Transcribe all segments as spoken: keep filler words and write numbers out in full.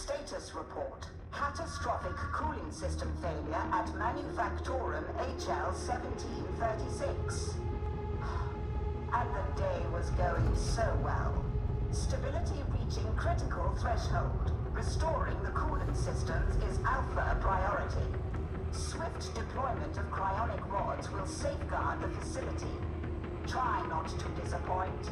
Status report. Catastrophic cooling system failure at Manufactorum H L seventeen thirty-six. And the day was going so well. Stability reaching critical threshold. Restoring the coolant systems is alpha priority. Swift deployment of cryonic rods will safeguard the facility. Try not to disappoint.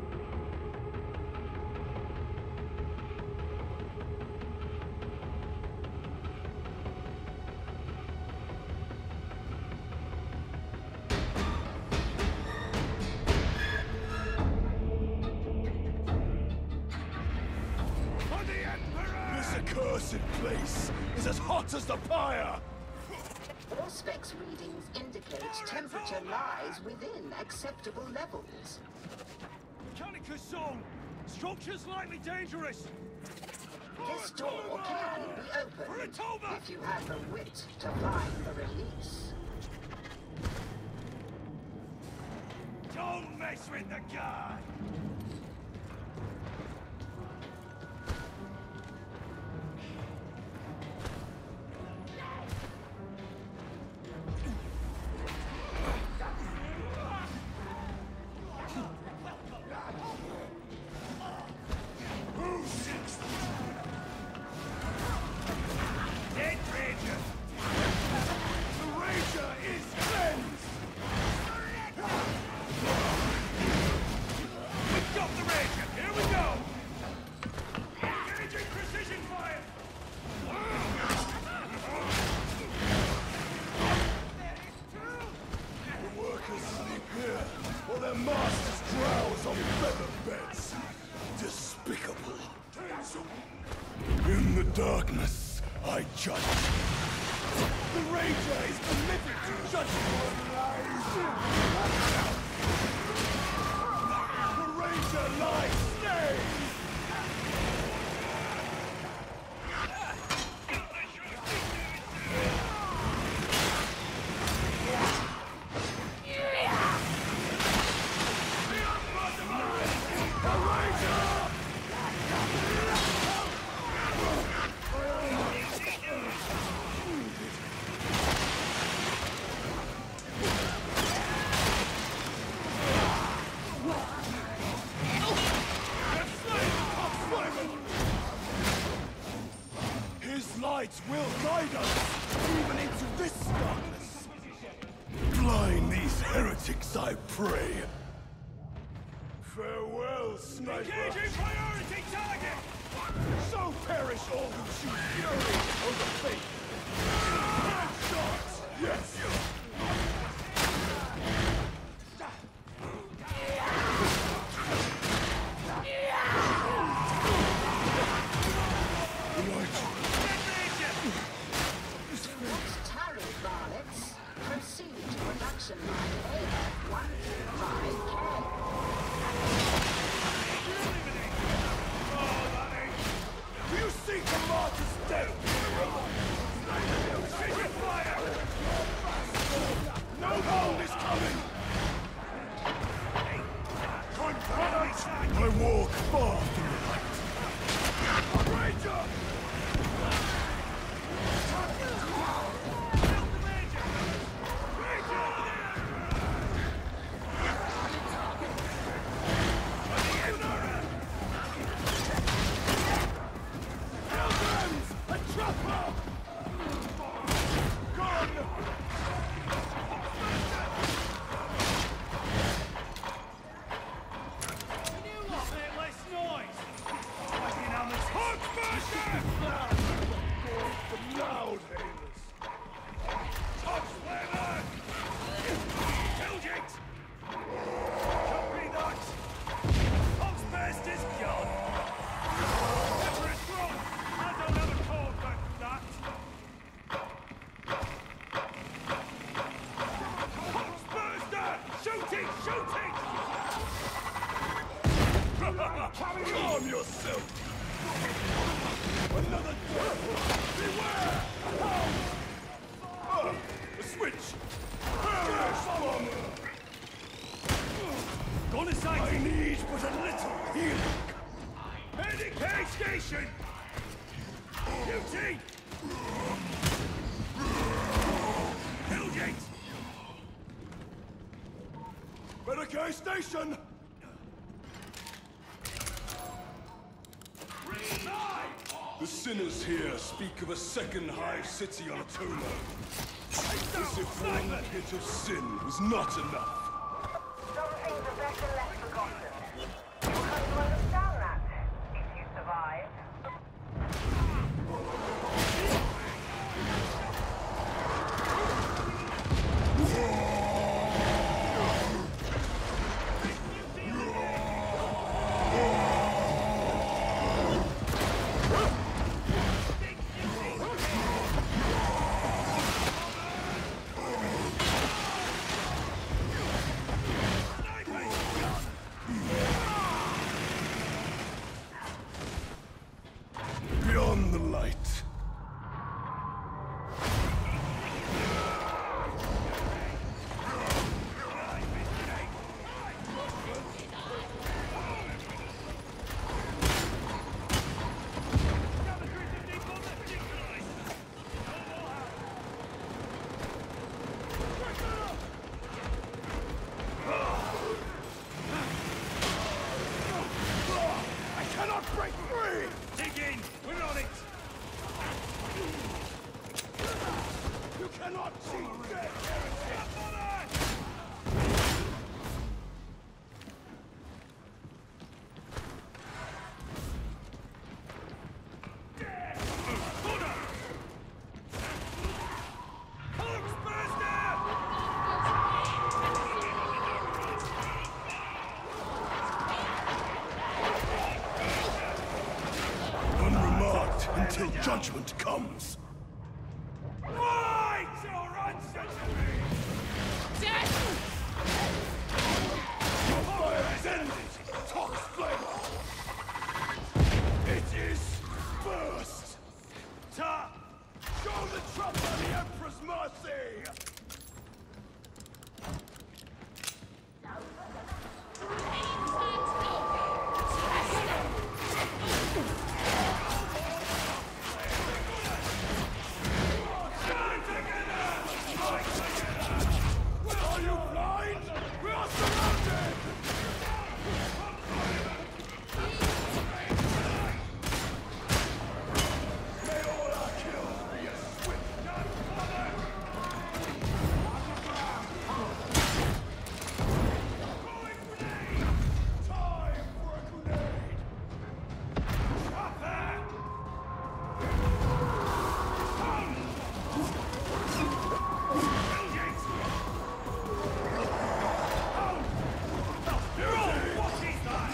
Place is as hot as the pyre! Auspex readings indicate temperature lies within acceptable levels. Mechanicus zone! Structure's likely dangerous! This door can be opened if you have the wit to find the release. Don't mess with the guard! Darkness, I judge. The Ranger is committed to judging your lies. The Ranger lies stay. Lights will guide us, even into this darkness. Blind these heretics, I pray. Farewell, sniper. Engaging priority target! So perish all who choose fury over faith. Headshots! Yes! Proceed to production line A F one two five K. Do you seek the martyr's death? No hold is coming! I walk far through the light. Ranger! Calm yourself! Another death! Beware! Ah, a switch! Gonna sight! I need but a little healing! Heading K station! Duty! Hellgate! Medicaid station! The sinners here speak of a second Hive City on Atomo. As if one hit of sin was not enough. Some things are better left forgotten. You'll come to understand that, if you survive. Beyond the light. I cannot break free! Dig in! We're on it! You cannot cheat dead heretic! Unremarked until judgment comes. Fight or answer to me! Your fire has ended, Tox Flamer! It is burst! Ta! Show the trapper the Emperor's mercy! Are you blind? We are surrounded! May all our kills be a swift time for a grenade! You're all what is that?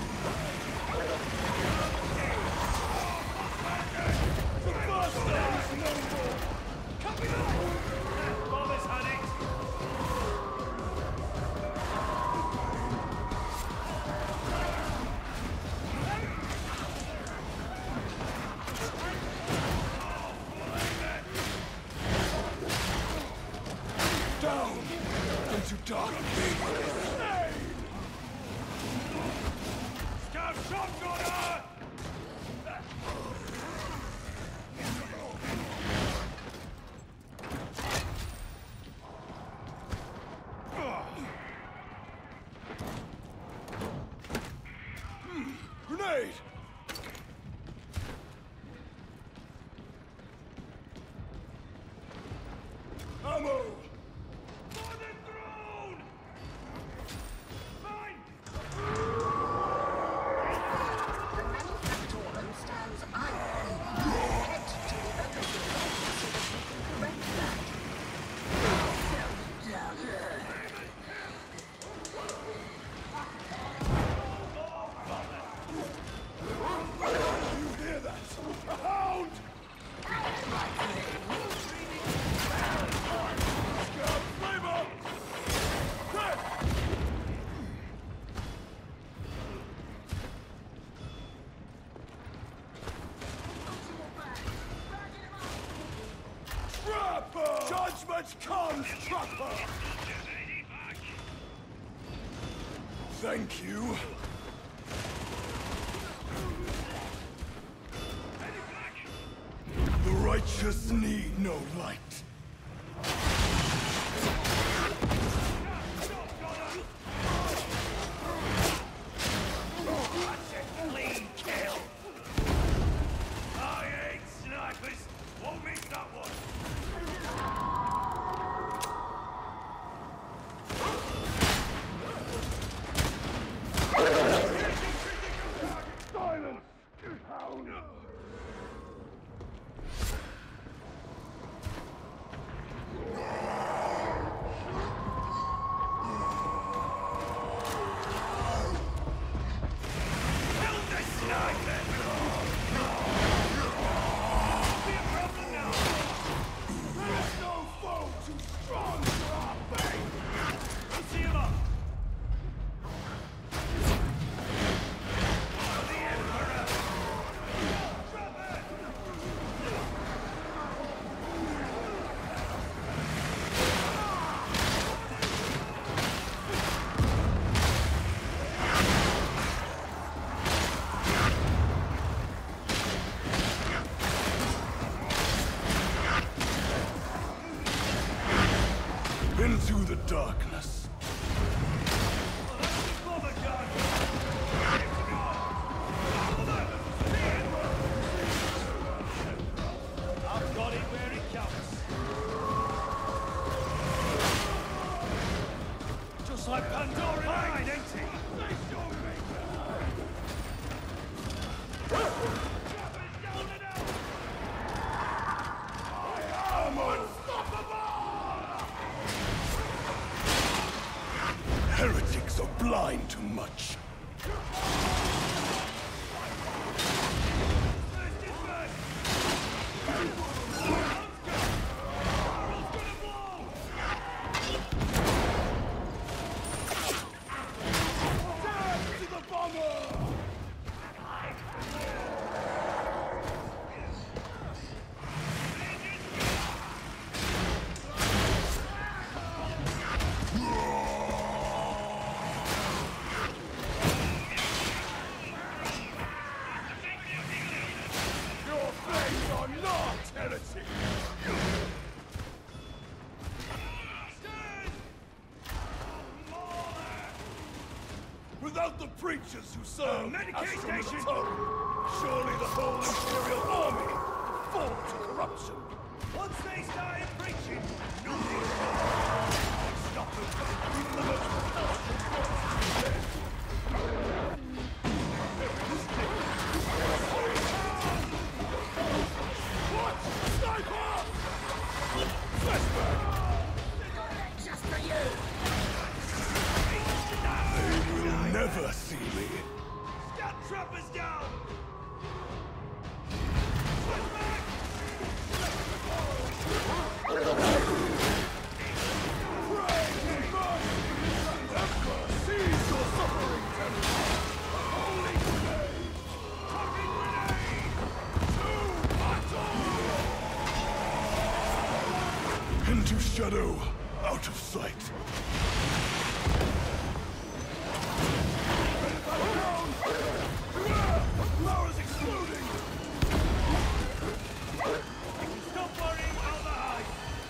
The first day is no more! Copy that! Bombers had it! Down into dark grenade! Scout shot on her! Grenade! Ammo! For the throne! Fine! The Manufactorum stands idle. Head to the overhead so that we can correct that. You hear that? A hound! Scout Flamer! Quick! Trapper! Judgment comes, Trapper! Thank you. righteous need no light. That's a clean kill. I hate snipers. Won't miss that one. Silence, you hound! Kill the sniper. Be a problem now. There's no foe too strong for our faith! We'll see him up. For the Emperor. Drop it. Into the darkness. Bother, John. I've got it where it counts. Just like Pandora Mine, ain't it? Trappers down and out! I'm unstoppable! Heretics are blind to much. First is first! Let's go! Barrel's gonna blow! Down to the bomber! Your faith are not heresy! Without the preachers who serve medication as from the station! tongue, surely the whole Imperial army would fall to corruption. Once they started preaching, nothing could stop them. Even the most intelligent voices are dead. What? Sniper! Flashback! Just for you! They will never see me. Scout trappers down! Switch back! Emperor, seize your suffering terror! Holy grenade! Fucking grenade! To battle! Into shadow, out of sight. Beware! Power's exploding! Stop worrying, I'll hide!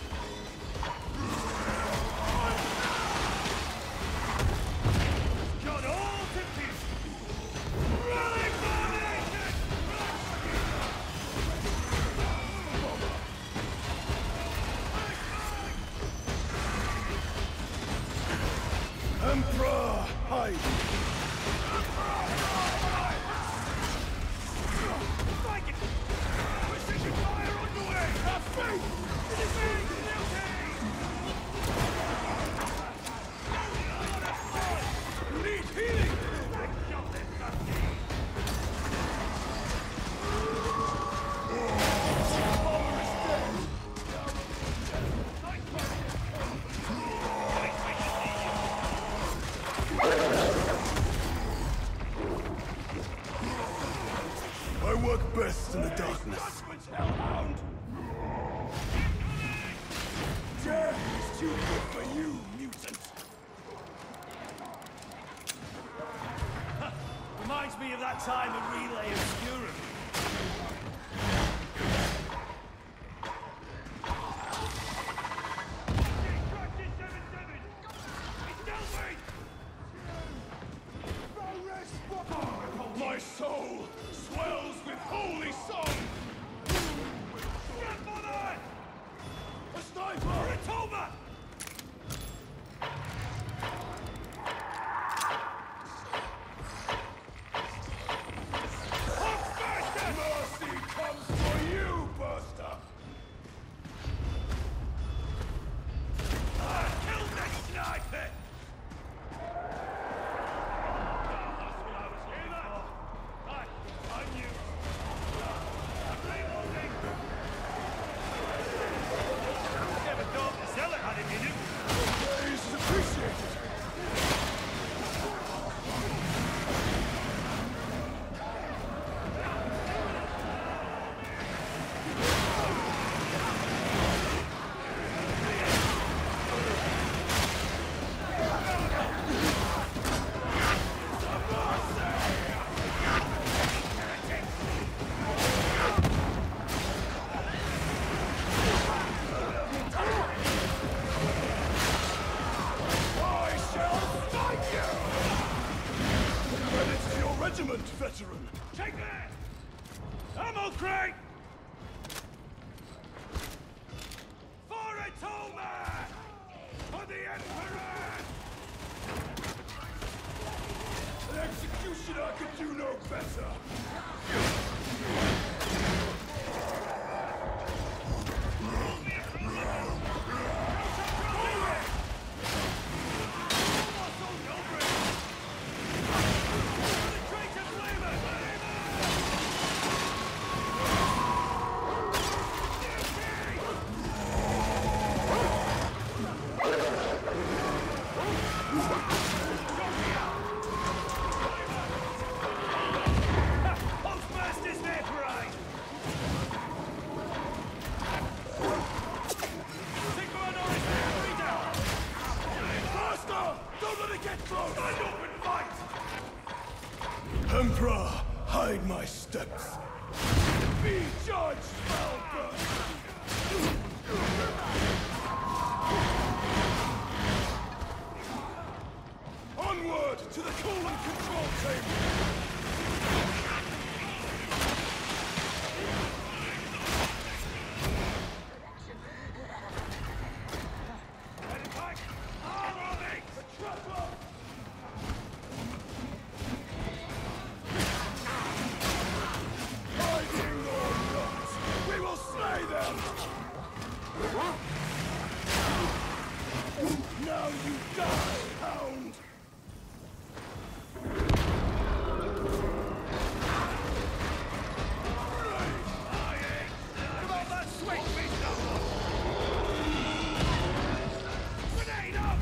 Got all to pieces! Rally formation! Emperor, hide! Strike it! Precision fire on the way! Have faith! It is me, guilty! You need healing! That shot is nothing! I work best in the darkness. Judgment's hellhound! Death is too good for you, mutant! Reminds me of that time at Relay Obscurum. soul swells with holy song! Grandmother! A sniper! Retoma! Mercy comes for you, Buster! I killed that sniper! That's what I was looking for. I, I knew. I'm reloading. Never thought the zealot had him in him. Praise is appreciated! Regiment, veteran! Take that! Ammo crate! For Retoma! For the Emperor! An executioner could do no better! Postmaster's there, parade! Faster! Don't let it get close! Stand up and fight! Emperor, hide my steps! Be judged, Spellburst! Onward to the coolant control chamber! Hiding or not, we will slay them! Now you die, hound! Come on, that sweet beast up! Grenade up!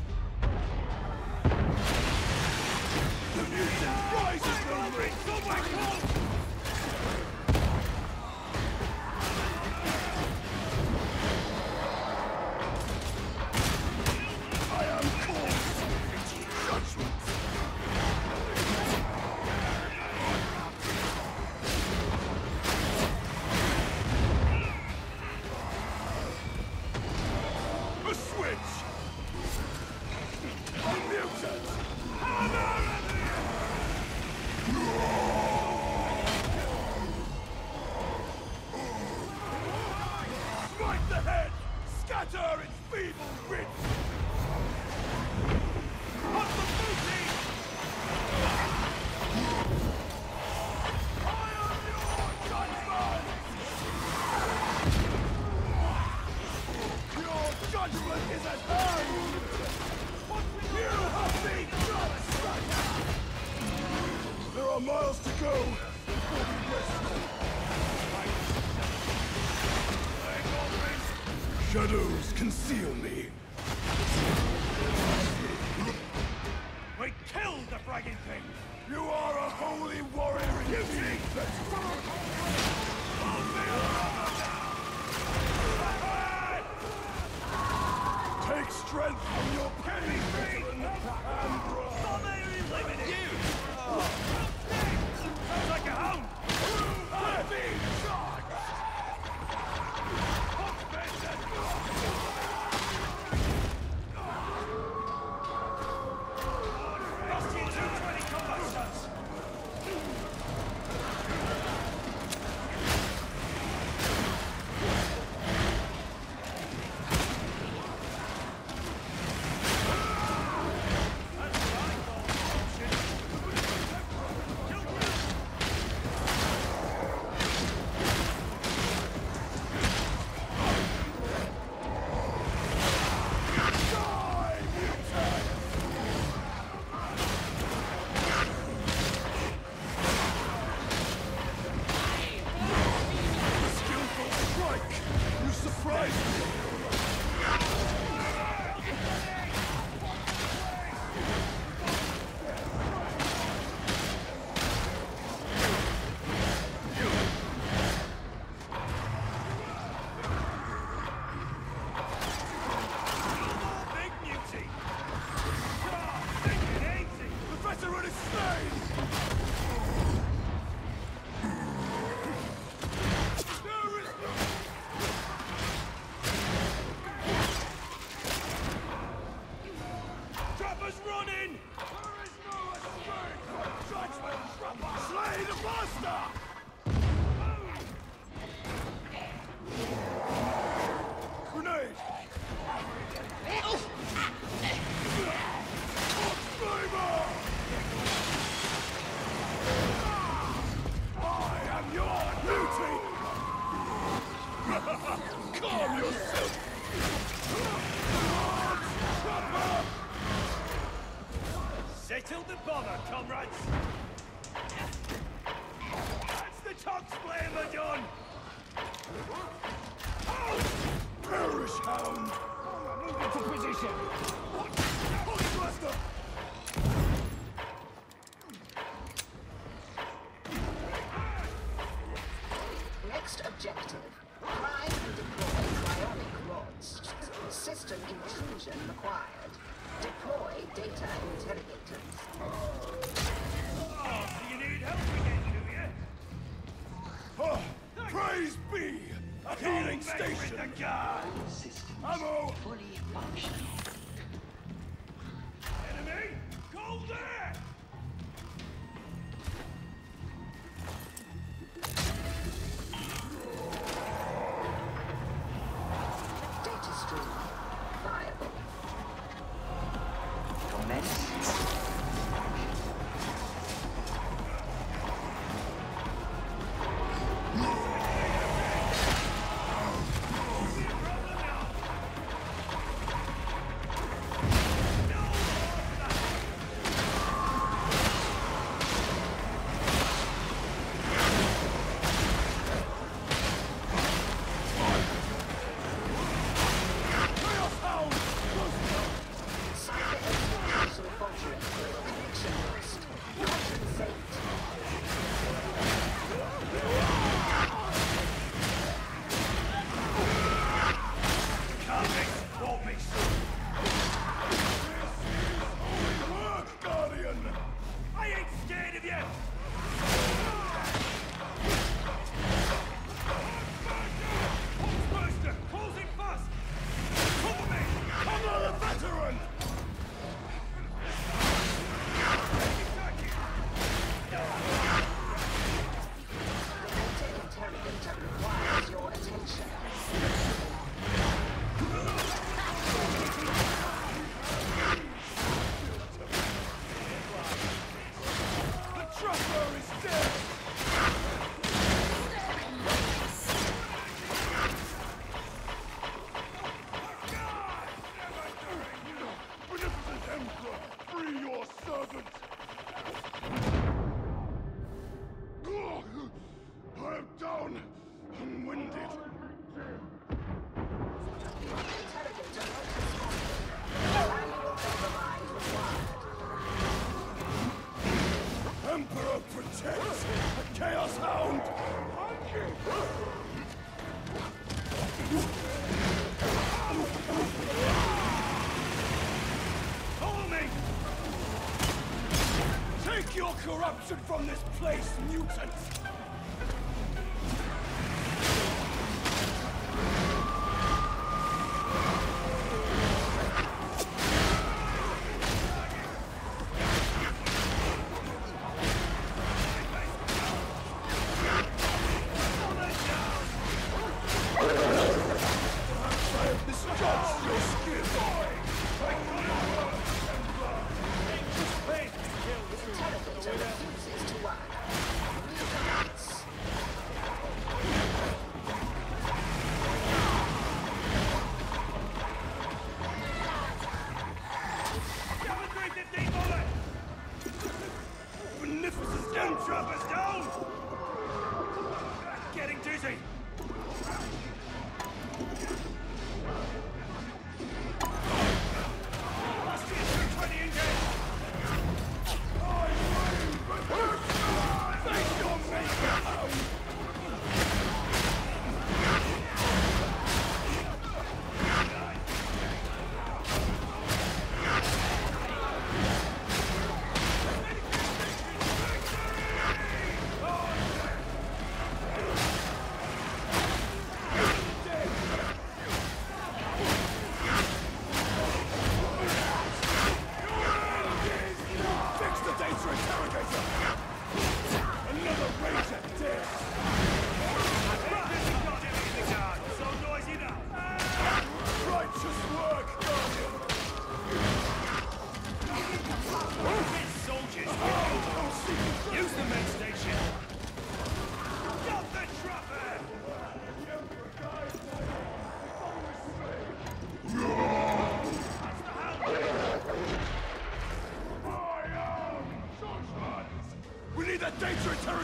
The mutant rises no ring! Go back home! I am called into judgment! A switch! A mutant! Smite the head! Scatter its feeble wits! Up the booty! I am your judgment! Your judgment is at hand! You have been judged, Striker! There are miles to go before we rest. Shadows conceal me. We killed the fragging thing! You are a holy warrior indeed, veteran! Take strength from your pain, veteran, and run! Sounds like a hound! I be charged! Lost you two twenty combat shots! faster! Grenade! Flavor! I am your duty! Calm yourself! Settle the bomber, comrades! That's the Tox flamer done! Perish hound! Move into position! Holy blaster! Next objective. Prime and deploy cryonic rods. System intrusion required. Deploy data interrogators. Oh, so you need help again, do you? Oh, praise be! A healing Go back with station! the guard! Systems Ammo! fully functional. Enemy, go there! Data stream viable. Commence. Chaos hound! Cyber execution faltering. Connection lost. Compensate. Can't make, won't make soon! Work, Guardian! I ain't scared of you! Hulkbuster, closing fast! Cover me! Cover the veteran! Data interrogator requires your attention. The tracker is dead! Beneficent Emperor, free your servant! I am down and winded. Interrogator not responding. Manual override required. Emperor protects the Chaos Hound! Follow me! Take your corruption from this place, mutants! Misjudge your skill! Interrogator refuses to work. New commands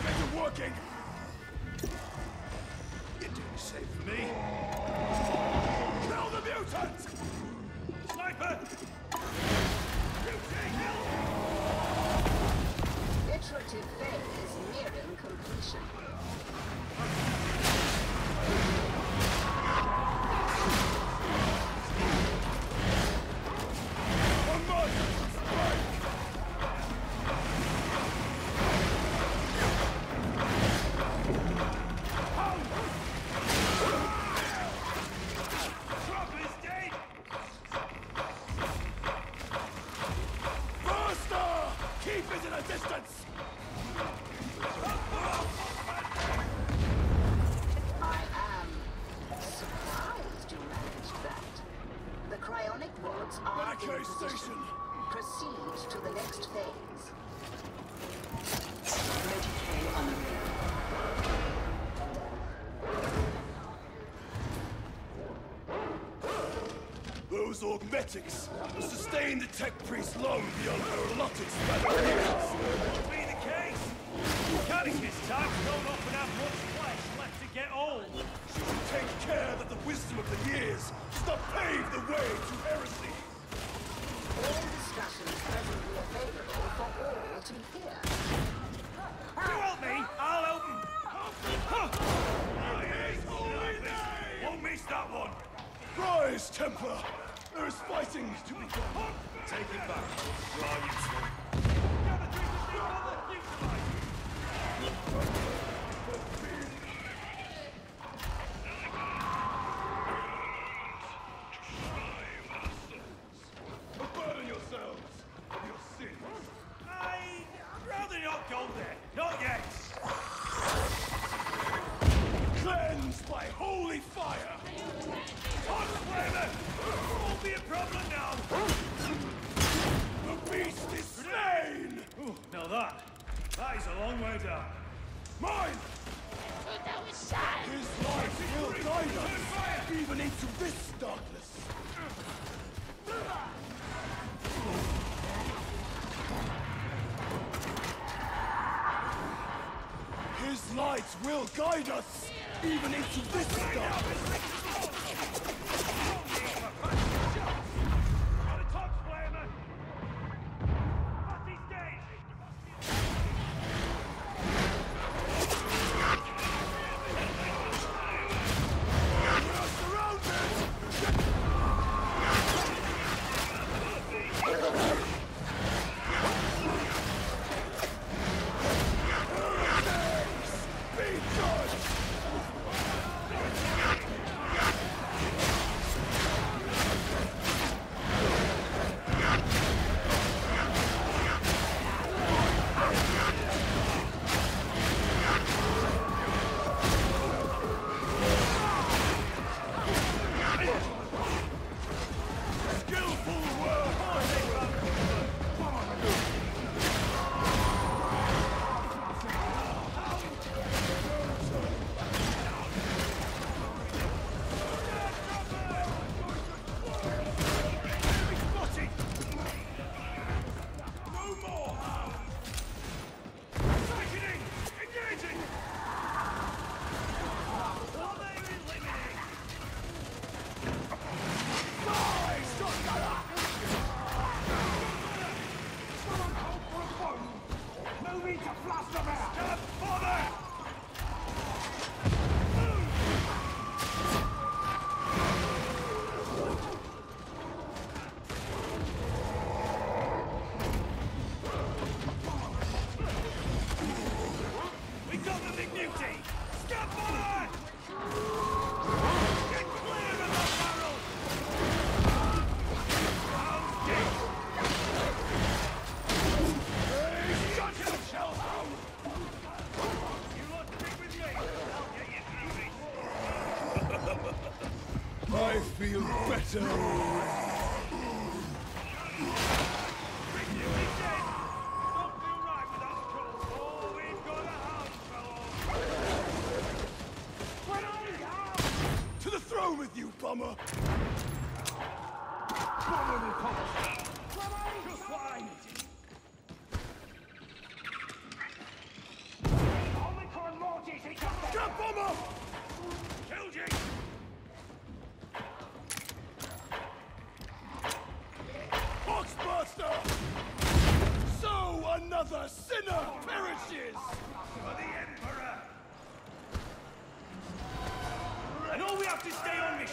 elevator working! You're doing the same for me. Kill the mutant! Sniper! Mutant! Iterative phase nearing completion. On my strike! Trophy's dead! Faster! Keep it in a distance! I am surprised you managed that. The cryonic rods are Back in A position. station! Proceed to the next phase. Medical unavailable. Those augmetics will sustain the tech priest long beyond her allotted span of years. Could be the case. Canicus types don't often have much flesh left to get old. She should take care that the wisdom of the years does not pave the way to heresy. All discussions presently available for all to hear. You help me, I'll help him. Huh. Won't miss that one. Rise, Templar! There is fighting to be done. Take it back. You are useful. Gather three to see another neutralize. Burn yourselves of your sins. I... I'd rather not go there. Not yet. Cleansed by holy fire! Hot flavor! Won't be a problem now. The beast is slain! Ooh, now that... That is a long way down. Mine! His light will guide us, even into this darkness. His light will guide us, even into this darkness. Got a top flamer. Party's dead. We are surrounded! Be judged! Skillful work! Spotted. No more! Sickening. Engaging. Are they eliminating? Die, shotgunner! Moving to flush them out! Stop bother. We got the big beauty! Stop fire! Get clear of that barrel! How's dead? Hey, shut your shellhound! You lot stick with me! I'll get you through this! I feel better. Big beauty dead! Don't feel right without a call. Oh, we've got a house, fellow! To the throne with you, bummer! Just what I needed.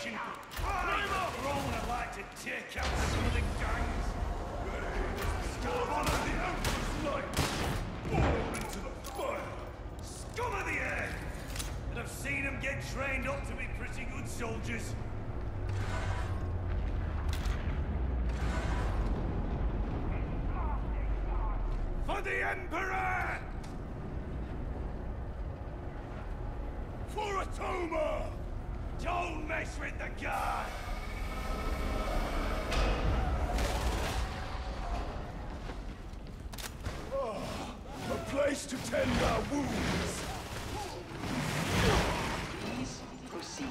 station. Roman would like to take out some of the gangs. Stop on the Emperor's light. Fall into the fire. Scum of the earth. And I've seen them get trained up to be pretty good soldiers. For the Emperor! For Atoma! Don't mess with the guard! Oh, a place to tend our wounds. Please proceed.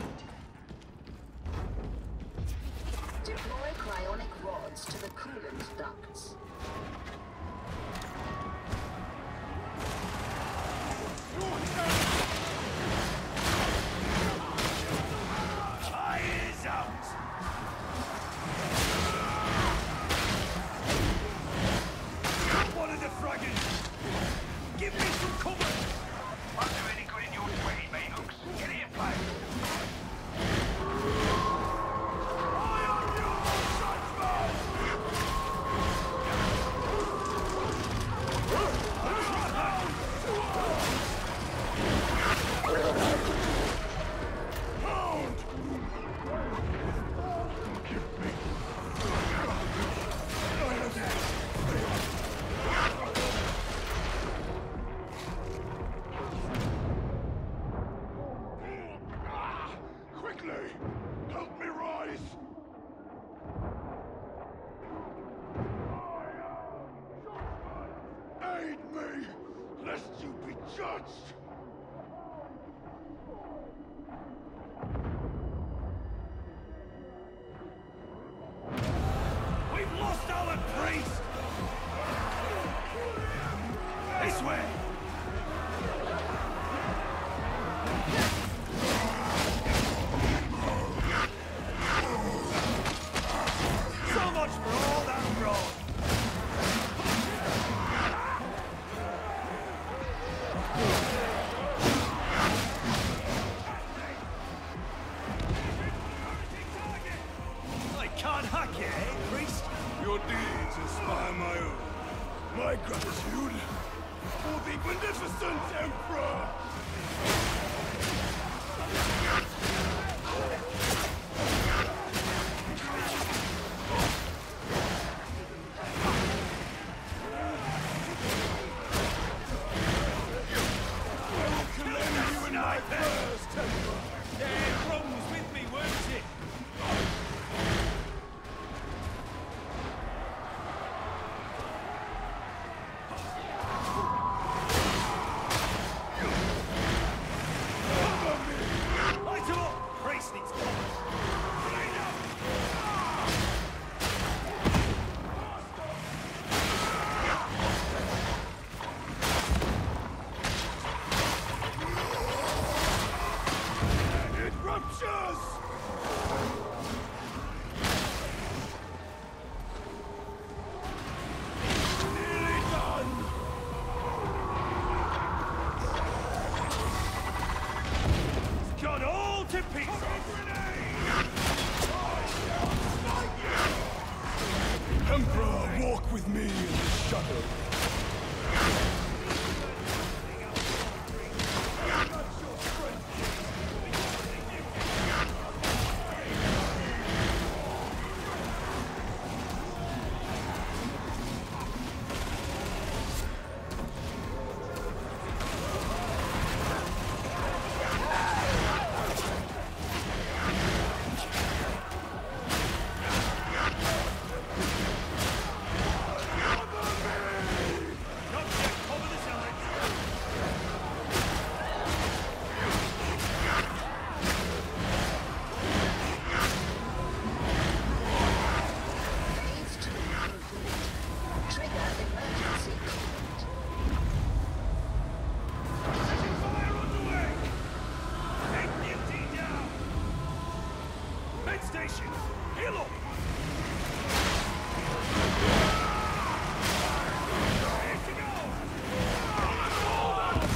Deploy cryonic rods to the coolant ducts. Eyes out! One of the fraggers! Give me some cover! Won't do any good in your twenty, mate, Hooks. Get here, play. Eye on your Pound! Quickly! Help me rise! Aid me, lest you be judged! We've lost our priest! This way! So much for all that road! I can't hack it, eh, priest? Your deeds inspire my own. My gratitude for the beneficent Emperor! I will commend you in my first temper! Yeah, Rome was with me, weren't it? Light him up! Priest needs cover. It ruptures! Nearly done! It's gone all to pieces! Emperor, walk with me in the shadow.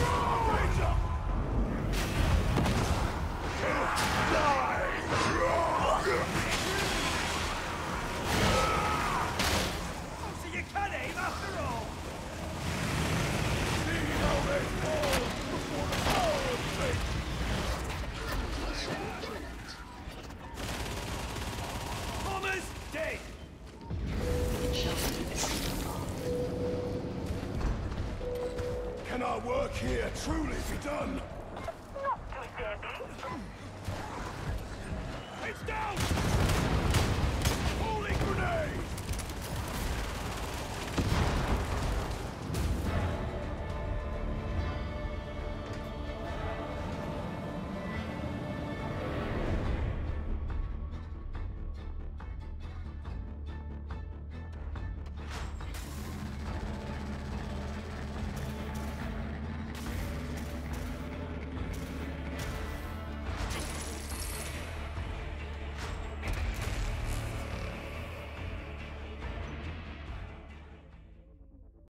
Die! here truly be done.